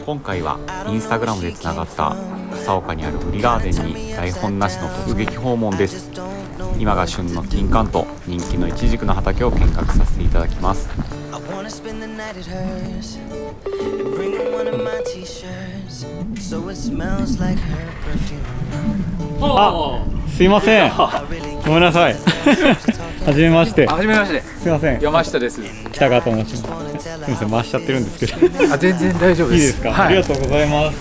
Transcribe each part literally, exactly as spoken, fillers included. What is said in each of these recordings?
今回はインスタグラムでつながった笠岡にあるウリガーデンに台本なしの突撃訪問です。今が旬の金柑と人気のイチジクの畑を見学させていただきます。あ、すいません、ごめんなさいはじめまして。 はじめまして。 すいません、 山下です。 北川と申します。すみません、回しちゃってるんですけどあ、全然大丈夫です。 いいですか、はい、ありがとうございます。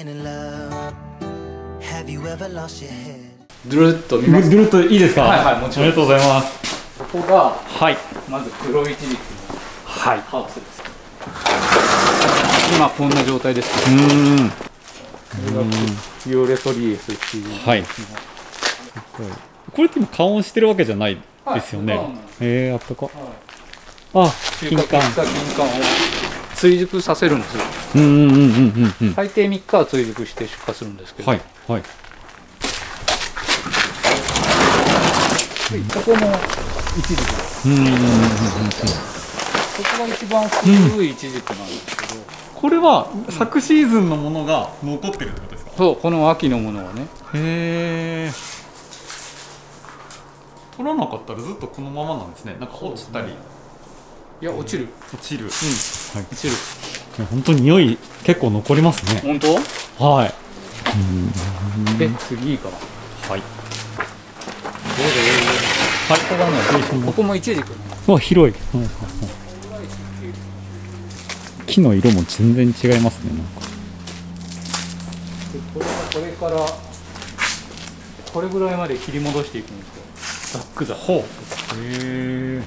ドゥルッと見ます。 ドゥルッといいですか。 はいはい、もちろん。 ありがとうございます。 ここが、 はい、 まず黒いちじきのはいハウスです。今こんな状態です。 うーん、 これがフィオレトリエスっていう。 はい。これって今加温してるわけじゃないですよね。 はい、 えー、あったか。はい、あ、金柑。 金柑を追熟させるんですよ。 うんうんうんうんうん。 最低みっかは追熟して出荷するんですけど。 はいはい。 ここもイチジクです。 うんうんうんうんうん。 ここが一番古いイチジクなんですけど、 これは昨シーズンのものが残ってるってことですか。 そう、この秋のものはね。 へえ。取らなかったらずっとこのままなんですね。なんか落ちたり。 いや、落ちる。 落ちる。うん。 はい、落ちる。 本当に匂い結構残りますね。 本当？ はい。 うん。で、次かな。はい。どうぞ。はい。ここがね、ここもイチジク。 わ、広い。うんうんうん、木の色も全然違いますね。なんか。 で、これはこれからこれぐらいまで切り戻していくんですよ。ザックザック。 ほう。へえ。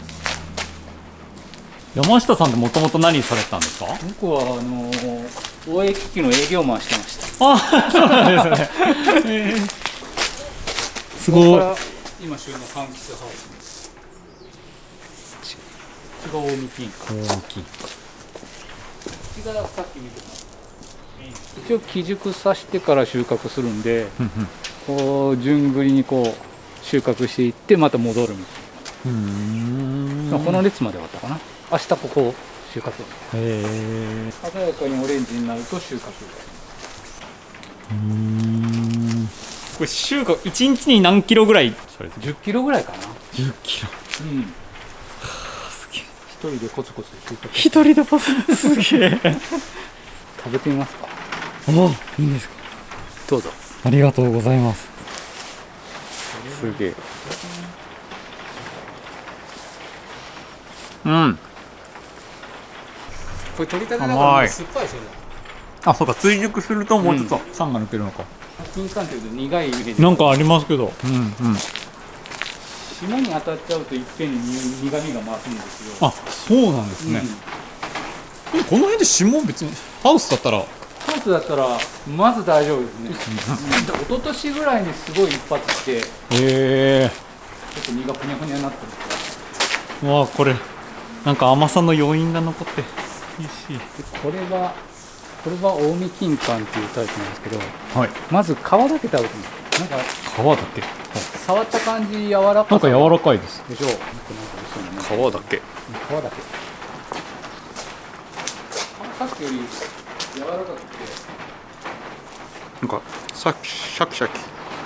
山下さんってもともと何されてたんですか。 僕はあのー、大江機器の営業マンしてました。 あ、そうなんですね。えー、すごい。 ここから今旬の柑橘ハウスです。こっちが大見金柑。 大きい。 こっちがさっき見てた。一応木熟させてから収穫するんで、こう順繰りにこう収穫していってまた戻るみたいな。うーん、この列まで終わったかな。明日ここ収穫。へえ。鮮やかにオレンジになると収穫。 うーん。これ収穫いちにちに何キロぐらい？ じゅっキロぐらいかな。 じゅっキロ。うん。はあ、すげえ。一人でコツコツ収穫。 一人でコツコツすげえ。 食べてみますか。 あ、いいんですか。 どうぞ。 ありがとうございます。 すげえ。 うん。 これ取りたてだから酸っぱいですよね。 あ、そうか、追熟するともうちょっと酸が抜けるのか。 金柑っていうと苦いイメージ。 なんかありますけど。うんうん。 霜に当たっちゃうといっぺんに苦味が増すんですよ。 あ、そうなんですね。うん、この辺で霜別にハウスだったら。 ハウスだったらまず大丈夫ですね。うん、一昨年ぐらいにすごい一発して。へえ。ちょっと実がふにゃふにゃになってるから。 わあ、これなんか甘さの余韻が残っていいし。 これはこれは近江金柑っていうタイプなんですけど、 はい、まず皮だけ食べてみて。なんか皮だけ、 触った感じ柔らかさ。 なんか柔らかいですでしょ。なんか皮だけ。皮だけ。さっきより柔らかくて。 なんかさシャキシャキ。 で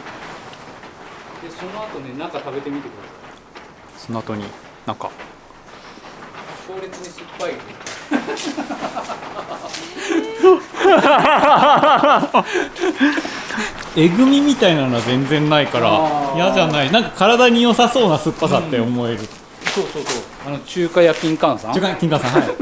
その後ね、中食べてみてください。 その後に中。 強烈に酸っぱい。 えぐみみたいなのは全然ないから嫌じゃない。なんか体に良さそうな酸っぱさって思える。うん、 そうそうそう。あの中華屋金柑さん。 中華屋金柑さん、はい。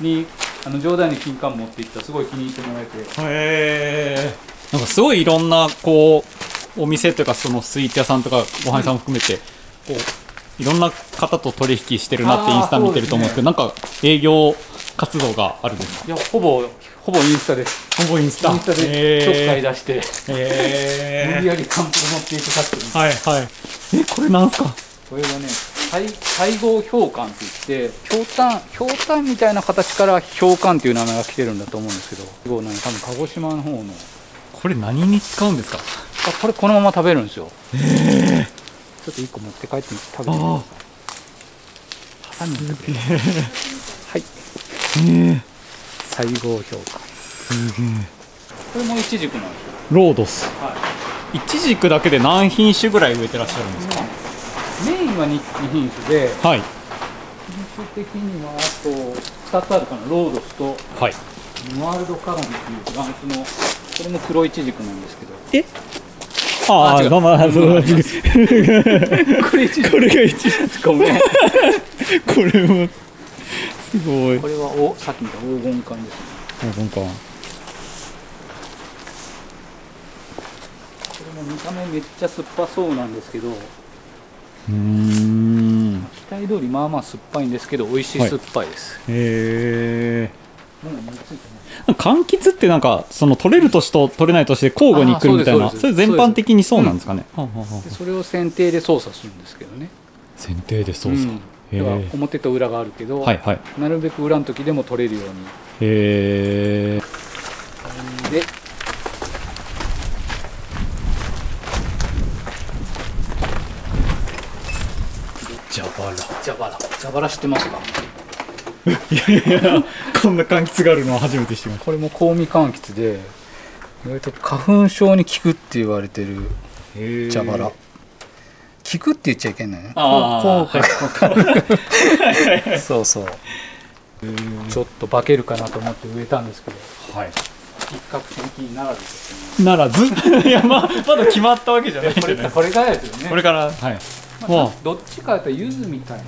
にあの冗談に金柑持っていったらすごい気に入ってもらえて。へえ。なんかすごいいろんなこうお店というかそのスイーツ屋さんとかご飯屋さんも含めてこういろんな方と取引してるなってインスタ見てると思うんですけど、ね、なんか営業活動があるんですか。 いや、ほぼほぼインスタです。 ほぼインスタ。 インスタでちょっかい出して、 えー、 無理やりサンプル持っていくかっていう。 はいはい。え、これなんすか。 これはね、細胞氷柑って言って、ひょうたんひょうたんみたいな形から氷柑っていう名前が来てるんだと思うんですけど、すごいね、多分鹿児島の方の。 これ何に使うんですか。 あ、これこのまま食べるんですよ。 えー、 ちょっといっこ持って帰ってみて食べてみてください。はい。 えー、 細胞氷柑。 すげえ。 これもイチジクなんですよ。 ロードス。 はイチジクだけで何品種ぐらい植えてらっしゃるんですか？ い、メインはに品種で、 はい。 品種的にはあとふたつあるかな。ロードスとはい。 ワールドカロンっていうフランスの、これも黒イチジクなんですけど、 えああ、 あ違うまあまあ、そうだ。ここれイチジク、 れがイチジごめん。 ク。これも、すごい。 これはおさっき見た黄金柑ですね。 あ、なんか。 これも見た目めっちゃ酸っぱそうなんですけど、 うーん。 期待通りまあまあ酸っぱいんですけど、美味しい酸っぱいです。 へえ。 もうもうついてない。 柑橘ってなんかその取れる年と取れない年で交互に来るみたいな、 あーそうですそれ全般的にそうなんですかね。はあはあはあでそれを剪定で操作するんですけどね。 剪定で操作。 うんだから表と裏があるけど、 はいはい。 なるべく裏の時でも取れるように。 へえ。 で、 蛇腹。 蛇腹。蛇腹知ってますか？ いやいや、こんな柑橘があるのは初めて知りましこれも香味柑橘で、意外と花粉症に効くって言われてるた。へえ。 蛇腹。効くって言っちゃいけないね。 あ効果あ、 そうそう。ちょっと化けるかなと思って植えたんですけど、 はい。 比較的にならずですね。 ならずいや、まあ、まだ決まったわけじゃないじゃないですか。 これこれからですよね。 これから、はい。 まあもどっちかというと柚子みたい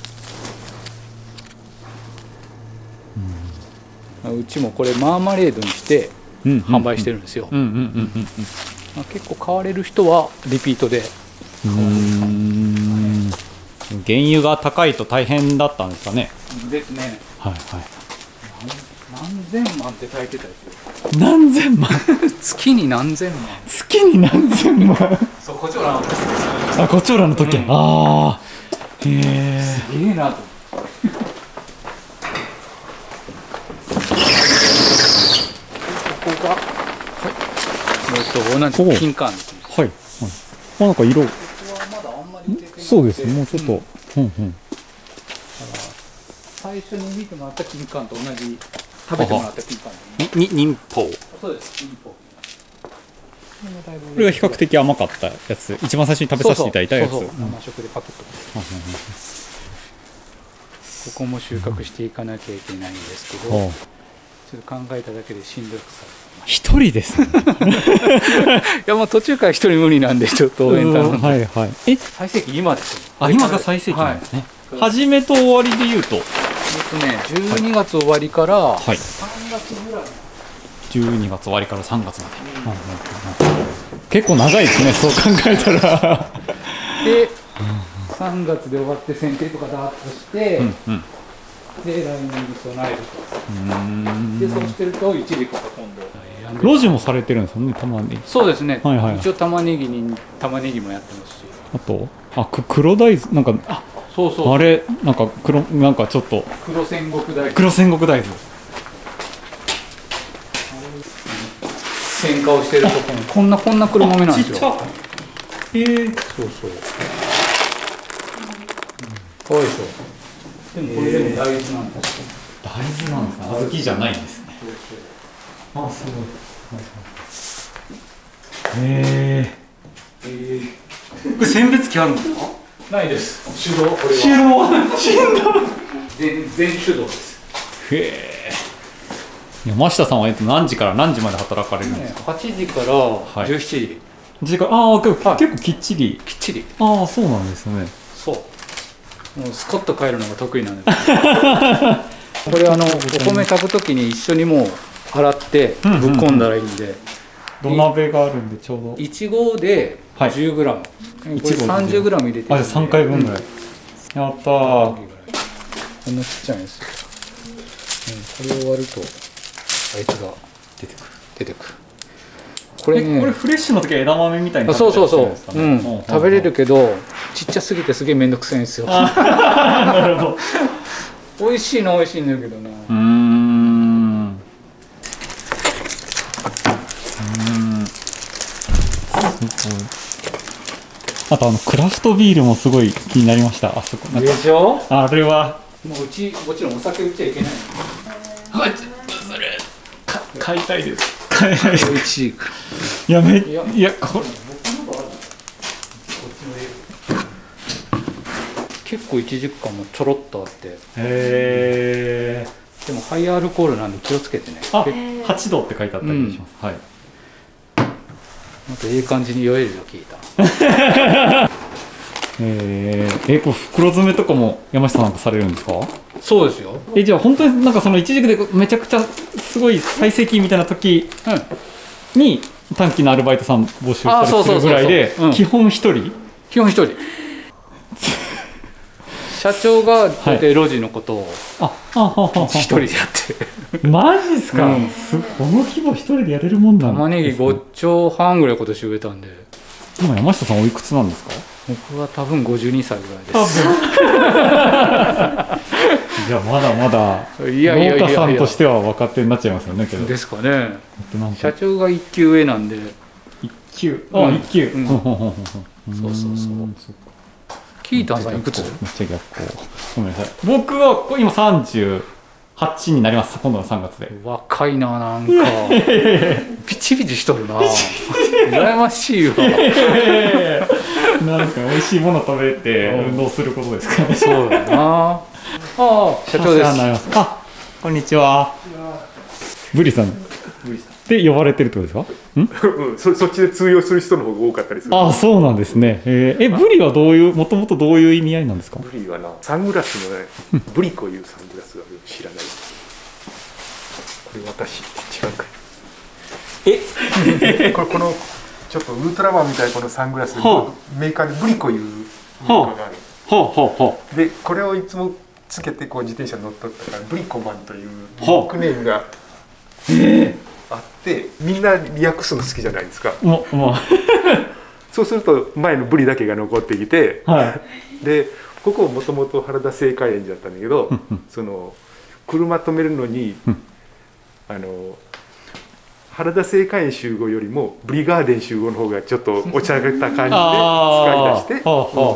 な。うちもこれマーマレードにしてう、 販売してるんですよ。 うんうんうんうんまあ、結構買われる人はリピートで。 うん。うーん。原油が高いと大変だったんですかね。 ですね。 はいはい。 何千万って書いてたですよ。 何千万月に何千万。 月に何千万そう、こっちはあ、コチョウラの時計、 うんああへえすげえなと。ここが、はい、えっと同じ金柑ですね。 はい、はい、あ、なんか色ここはまだあんまり出てなくて、 そうですね、もうちょっと、 んうんうん最初に見てもらった金柑と同じ食べてもらった金柑ですね。 に、に、忍法そうです。金柑。 これが比較的甘かったやつ、一番最初に食べさせていただいたやつ。 そうそううん生食でパクッと。ここも収穫していかなきゃいけないんですけど、 はあちょっと考えただけでしんどくさ一人ですね。 いやもう途中から一人無理なんでちょっと応援頼んで、 はいはい。え、 最盛期今ですよ。 あ、今が最盛期なんですね。 はい、 初めと終わりで言うと、 えっとねじゅうにがつ終わりからはいさんがつぐらい、 じゅうにがつ終わりからさんがつまで。うんうんうん結構長いですね、そう考えたら。 でさんがつで終わって剪定とかダーッとして、 うんうん。 で来年に備えると。 うーんでそうしてるとイチジクが今度路地もされてるんですよね、たまに。 そうですね、 はいはい一応玉ねぎに玉ねぎもやってますし、 あと、あ、く黒大豆、なんか、 あそうそうあれ、なんか黒、なんかちょっと、 黒戦国大豆黒戦国大豆。 選果をしてるところにこんなこんな黒豆なんですよ。 ちっちゃい。へえ。 そうそう。かわいいでしょ。でもこれでも大豆なんですよ。 大豆なんですか。小豆じゃないんですね。あ、すごい。へえ。これ選別機あるんですか。 ないです。手動これは。 手動。手動。 全全手動です。 へえ。山下さんはえっと何時から何時まで働かれるんですか。 はちじからじゅうしちじ、 時間、ああ、結構、 はい結構きっちり。 きっちり。 ああ、そうなんですね。 そう。もうスコッと帰るのが得意なんです。これあのお米炊くときに一緒にもう洗ってぶっ込んだらいいんで、 土鍋があるんでちょうど。 いち号ではいじゅうグラム、これさんじゅうグラム入れてあ、じゃあさんかいぶんぐらい。やったー。 こんなちっちゃいんですよ。うん、これ終わるとあいつが出てくる出てくる。これね、 これフレッシュの時は枝豆みたいにあ食べそうたりすそうそう、うんるんですかね。 食べれるけどちっちゃすぎてすげえめんどくさいんですよ。 なるほど。 美味しいのは美味しいんだけどな。 うーん。うーん。すごい。あとあのクラフトビールもすごい気になりました。あそこ。なんかでしょ。 あれは。 もううちもちろんお酒売っちゃいけない。 買いたいです。買いたいです。 いちじく。 いやめいやいやこれ結構いちじくかもちょろっとあって。 へえ。 でもハイアルコールなんで気をつけてね。 あ、はちどって書いてあったりします。うん、はい。 またいい感じに酔えるよ聞いた。 えー、えこれ袋詰めとかも山下さんなんかされるんですか？ そうですよ。 えじゃあ本当になんかその一軸でめちゃくちゃすごい最盛期みたいな時に短期のアルバイトさん募集したりするぐらいで基本一人？ 基本一人。社長が大体路地のことを一人でやって。 マジっすか？うん、すこの規模一人でやれるもんなんですね。 玉ねぎご丁半ぐらい今年植えたんで。 今山下さんおいくつなんですか？ 僕は多分ごじゅうにさいぐらいです。 いやまだまだ農家さんとしては若手になっちゃいますよねけど。 ですかね。社長がいっきゅう上なんで。 いっきゅう。あ、いっきゅう。 そうそうそう。キータンさんいくつ？ めっちゃ逆光。ごめんなさい。僕は今さんじゅうはちになります。今度のさんがつで。 若いななんか。ピチピチしとるな。羨ましいわ。 なんですかね、美味しいもの食べて運動することですかね。 そうだな。ああ、社長です。 あ、こんにちは。ブリさん。ブリさん。で呼ばれてるってことですか？ん？ うん、そ, そっちで通用する人の方が多かったりする。 ああ、そうなんですね。えー、え、ブリはどういう、もともとどういう意味合いなんですか？ ブリはな、サングラスのね、ブリコいうサングラスがある。知らない。これ私違うか。え？これこのちょっとウルトラマンみたいなこのサングラスで、はあ、メーカーでブリコいうメーカーがある。はあはあはあ、でこれをいつもつけてこう自転車に乗っとったからブリコマンというニックネームが。えーあってみんな訳すの好きじゃないですか。もうもうそうすると前のブリだけが残ってきて、はい、でここもともと原田製菓園だったんだけどその車止めるのにあの原田製菓園集合よりもブリガーデン集合の方がちょっとおちゃらけた感じで使い出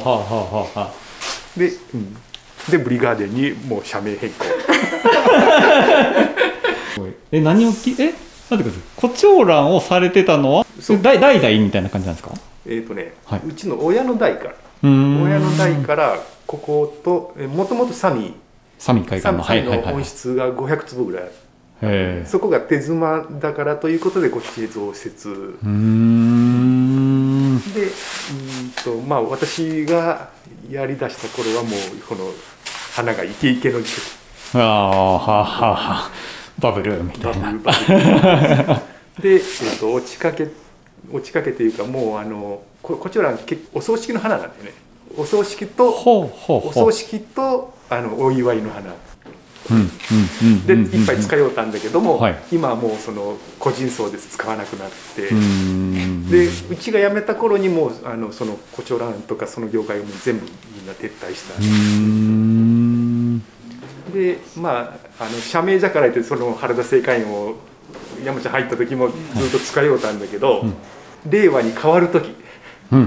してで、うん、でブリガーデンにもう社名変更。 え何をきえなんていうかコチョウランをされてたのは代々みたいな感じなんですか？ えっとね、はい、うちの親の代から親の代からここともともとサミーサミー海岸のサミーの温室がごひゃくつぶぐらいある。そこが手妻だからということでこっちへ増設。うーんでうんとまあ私がやりだした頃はもうこの花がイケイケの時期。ああははは。 バブルみたいな。 で、えー、と落ちかけ落ちかけというかもうあの こ, こちらお葬式の花なんでね。お葬式とほうほうほうお葬式とあのお祝いの花。でいっぱい使いようたんだけども、はい、今はもうその個人葬で使わなくなって、でうちが辞めた頃にもうあのそのコチョウランとかその業界をもう全部みんな撤退した。でまあ、あの社名じゃから言ってその原田製菓園を山ちゃん入った時もずっと使いようたんだけど、うん、令和に変わる時、うんうん、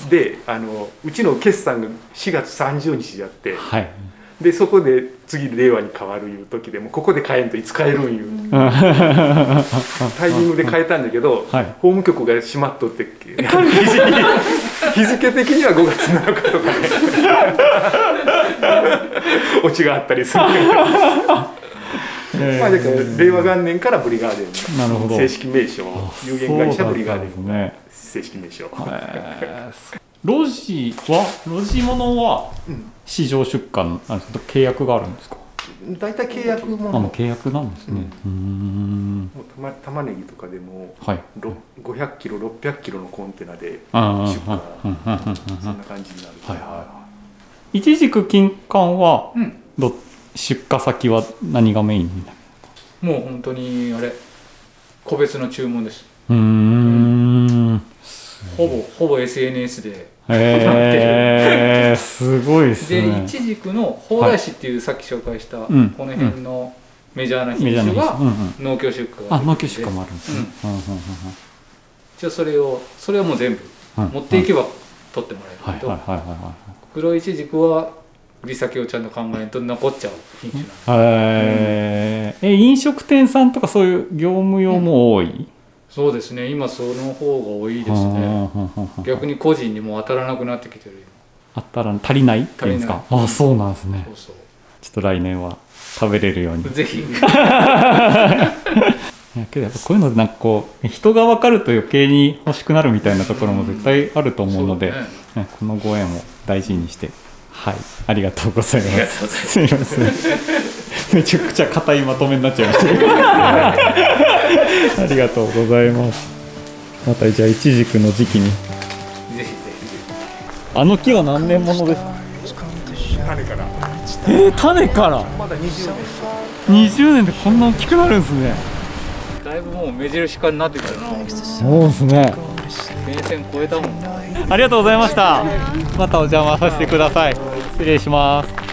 であのうちの決算がしがつさんじゅうにちやって、はい、でそこで次令和に変わるいう時でもここで変えんといつ変えるんいう、うん、タイミングで変えたんだけど、はい、法務局が閉まっとって日付的にはごがつなのかとかねオチがあったりするけどまあだから令和元年からブリガーデンの正式名称有限会社ブリガーデンの正式名称。 路地は路地物は市場出荷なんですけど契約があるんですか？ 大体契約もの。 あ、もう契約なんですね。うん。 もうたま玉ねぎとかでも、はい、ごひゃくキロろっぴゃくキロのコンテナで出荷そんな感じになる。はいはい。 いちじく金柑は、うん、ど出荷先は何がメインになる？ もう本当にあれ個別の注文です。 うーん。うん、 ほぼほぼ エスエヌエス で。 へえー、すごいですね。 で、いちじくの蓬莱柿っていうさっき紹介したこの辺のメジャーな品種が農協出荷ができて、 あ、農協出荷もあるんですね。 一応それをそれをもう全部持っていけば取ってもらえるけど、黒いちじくは売り先をちゃんと考えると残っちゃう品種なんで。 へーえ飲食店さんとかそういう業務用も多い、うん、 そうですね、今その方が多いですね。逆に個人にも当たらなくなってきてる。 当たら足りないっていうんですか。ああそうなんですね。 そうそう、 ちょっと来年は食べれるようにぜひけどやっぱこういうのでなんかこう人が分かると余計に欲しくなるみたいなところも絶対あると思うので、うんね、このご縁を大事にしてはいありがとうございます。すみませんめちゃくちゃ硬いまとめになっちゃいましたありがとうございます。またじゃあイチジクの時期にぜひぜひ。 あの木は何年ものですか。 種からえー、種からまだにじゅうねんにじゅうねんでこんな大きくなるんですね。 だいぶもう目印化になってきたな。 そうですね。 電線越えたもん。 ありがとうございました。またお邪魔させてください。失礼します。